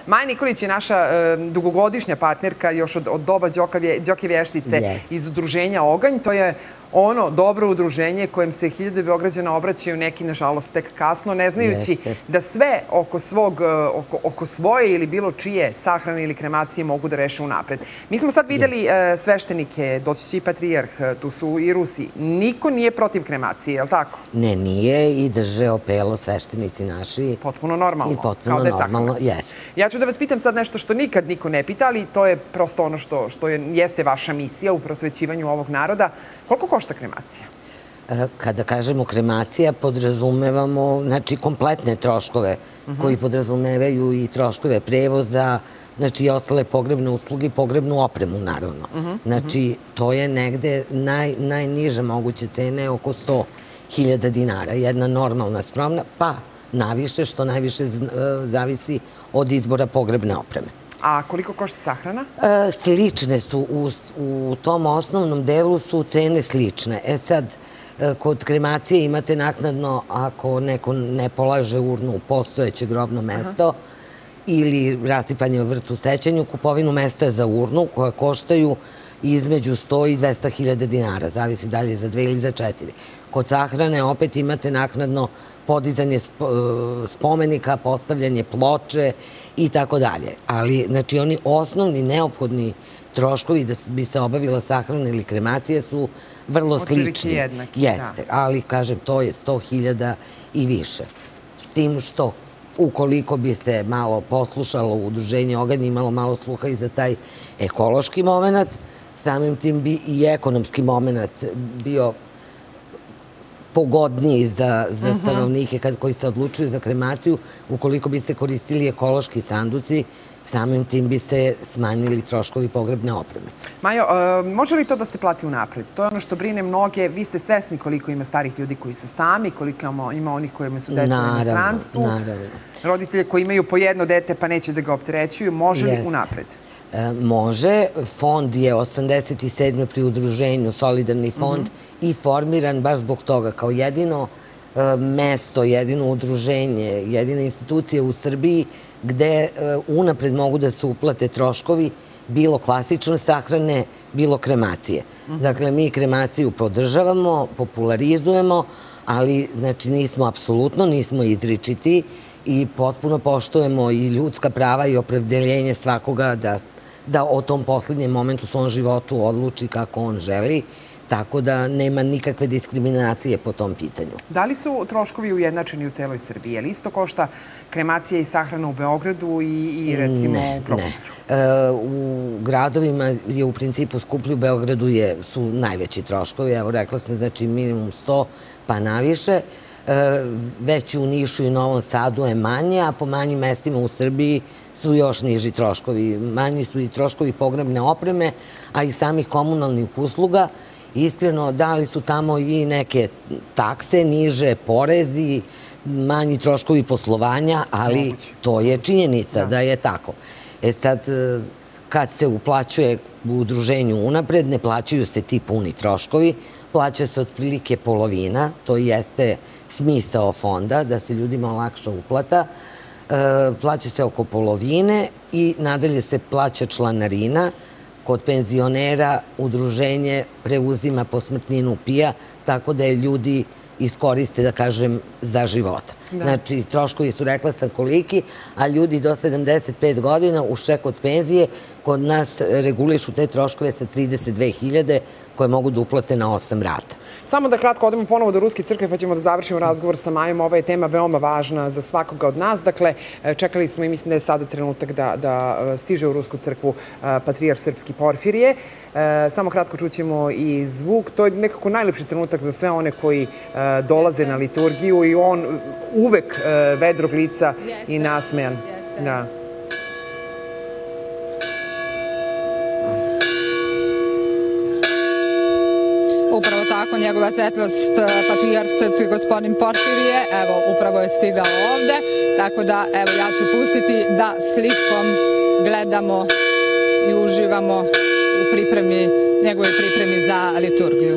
Maja Nikolić je naša dugogodišnja partnerka još od doba Đoke Vještice iz udruženja Oganj. To je ono dobro udruženje kojem se hiljade Beograđana obraćaju, neki nažalost tek kasno, ne znajući da sve oko svoje ili bilo čije sahrane ili kremacije mogu da reše unapred. Mi smo sad videli sveštenike, doći će i patrijarh, tu su i Rusi. Niko nije protiv kremacije, je li tako? Ne, nije i drže opelo sveštenici naši. Potpuno normalno. I potpuno normalno, jeste. Ja ću da vas pitam sad nešto što nikad niko ne pita, ali to je prosto ono što jeste vaša misija u prosvećivanju ovog naroda. Koliko košta kremacija? Kada kažemo kremacija, podrazumevamo kompletne troškove koji podrazumevaju i troškove prevoza, znači i ostale pogrebne usluge i pogrebnu opremu, naravno. Znači, to je negde najniže moguće cene, oko 100.000 dinara. Jedna normalna, skromna, pa naviše, što najviše zavisi od izbora pogrebne opreme. A koliko košta sahrana? Slične su, u tom osnovnom delu su cene slične. E sad, kod kremacije imate naknadno, ako neko ne polaže urnu u postojeće grobno mesto ili rasipanje u vrtu sećanju, kupovinu mesta za urnu koja koštaju između 100 i 200.000 dinara, zavisi da li za 2 ili za 4. Kod sahrane opet imate naknadno podizanje spomenika, postavljanje ploče i tako dalje. Ali, znači, oni osnovni, neophodni troškovi da bi se obavila sahrana ili kremacija su vrlo slični. Jeste, ali, kažem, to je 100.000 i više. S tim što, ukoliko bi se malo poslušalo u udruženje Oganj, imalo malo sluha i za taj ekološki moment, samim tim bi i ekonomski moment bio pogodniji za stanovnike koji se odlučuju za kremaciju. Ukoliko bi se koristili ekološki sanduci, samim tim bi se smanjili troškovi pogrebne opreme. Majo, može li to da se plati unapred? To je ono što brine mnoge. Vi ste svesni koliko ima starih ljudi koji su sami, koliko ima onih kojima su deca u inostranstvu. Roditelje koji imaju po jedno dete pa neće da ga opterećuju. Može li unapred? Može. Fond je 87. pri udruženju, solidarni fond, i formiran baš zbog toga kao jedino mesto, jedino udruženje, jedina institucija u Srbiji gde unapred mogu da se uplate troškovi bilo klasične sahrane, bilo kremacije. Dakle, mi kremaciju podržavamo, popularizujemo, ali nismo apsolutno, nismo izričiti i potpuno poštujemo i ljudska prava i opredeljenje svakoga da o tom poslednjem momentu u svom životu odluči kako on želi, tako da nema nikakve diskriminacije po tom pitanju. Da li su troškovi ujednačeni u celoj Srbiji? Je li isto košta kremacija i sahrana u Beogradu i recimo u Prokuplju? Ne. U gradovima je u principu skuplji, u Beogradu su najveći troškovi. Evo, rekla sam, znači minimum 100 pa naviše. Već u Nišu i Novom Sadu je manje, a po manjim mestima u Srbiji su još niži troškovi. Manji su i troškovi pogrebne opreme, a i samih komunalnih usluga. Iskreno, dali su tamo i neke takse, niže porezi, manji troškovi poslovanja, ali to je činjenica da je tako. E sad, kad se uplaćuje u udruženju unapred, ne plaćaju se ti puni troškovi, plaća se otprilike polovina, to jeste smisao fonda, da se ljudima olakša uplata, plaća se oko polovine i nadalje se plaća članarina. Kod penzionera udruženje preuzima posmrtninu PIO, tako da je ljudi iskoriste, da kažem, za života. Znači, troškovi su, rekla sam, koliki, a ljudi do 75 godina uz ček od penzije kod nas regulišu te troškove sa 32.000 koje mogu da uplate na 8 rata. Samo da kratko odemo ponovo do Ruske crkve pa ćemo da završimo razgovor sa Majom. Ova je tema veoma važna za svakoga od nas. Dakle, čekali smo i mislim da je sada trenutak da stiže u Rusku crkvu patrijarh srpski Porfirije. Samo kratko čućemo i zvuk. To je nekako najlepši trenutak za sve one koji dolaze na liturgiju i on uvek vedrog lica i nasmejan. Da. Upravo tako, njegova svetlost, patrijarh srpski gospodin Porfirije, evo, upravo je stigao ovde, tako da, evo, ja ću pustiti da slikom gledamo i uživamo u njegovoj pripremi za liturgiju.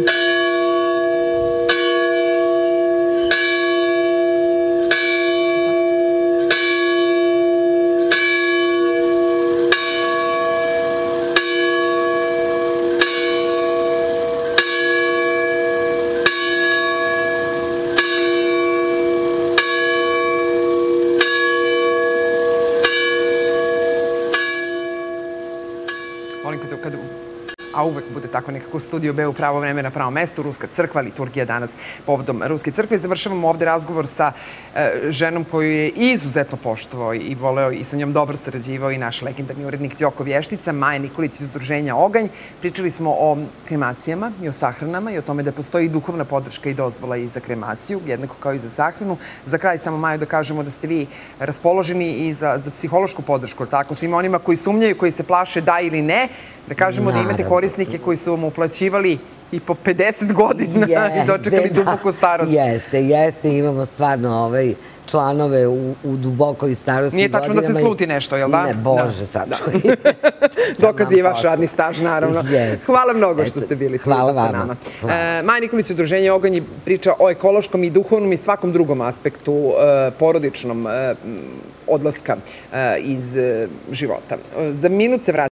a uvek bude tako nekako Studio B u pravo vreme na pravom mestu, Ruska crkva, liturgija danas povodom Ruske crkve. Završavamo ovde razgovor sa ženom koju je izuzetno poštovao i voleo i sa njom dobro sarađivao i naš legendarni urednik Đoko Vještica, Maja Nikolić iz Udruženja Oganj. Pričali smo o kremacijama i o sahranama i o tome da postoji duhovna podrška i dozvola i za kremaciju, jednako kao i za sahranu. Za kraj samo, Majo, da kažemo da ste vi raspoloženi i za psihološku podršku, tako, svima onima koji sumnjaju, koji se plaše da ili ne, da kažemo da imate korisnike koji su vam uplaćivali i po 50 godina i dočekali duboku starost. Jeste. Imamo stvarno članove u dubokoj starosti godinama. Nije tačno da se sluti nešto, jel da? Ne, Bože, sačuvaj. Dokaz je vaš radni staž, naravno. Hvala mnogo što ste bili tu sa nama. Maja Nikolić, Udruženje Oganj, priča o ekološkom i duhovnom i svakom drugom aspektu porodičnom odlaska iz života. Za minut se vraća.